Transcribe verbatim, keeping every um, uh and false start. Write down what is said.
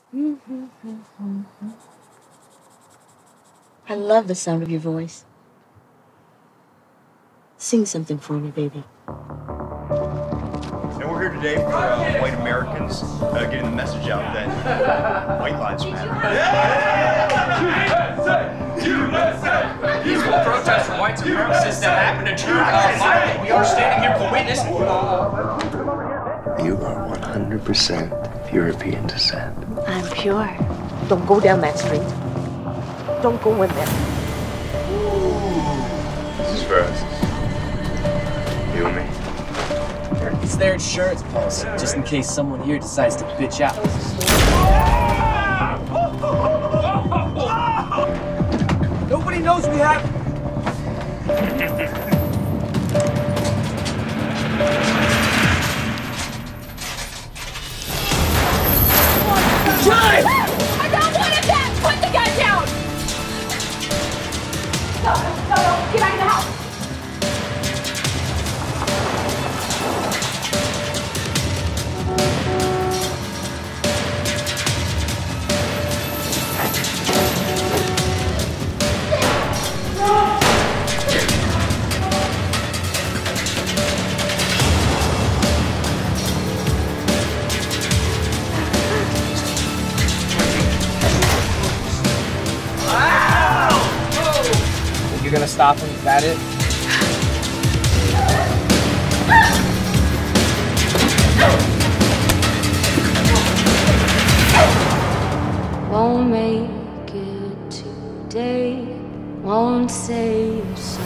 I love the sound of your voice. Sing something for me, baby. And we're here today for uh, white Americans, uh, getting the message out that white lives matter. U S A! Peaceful protest for white supremacists that happen to turn out violent. We are standing here for witness. You are one hundred percent of European descent. I'm pure. Don't go down that street. Don't go in there. This is for us. You and me. It's their insurance policy, just in case someone here decides to bitch out. Nobody knows we have... Time! I got one of them! Put the gun down! No, no, no, get back in the house! You're gonna stop him? Is that it? Won't make it today, won't say you're sorry.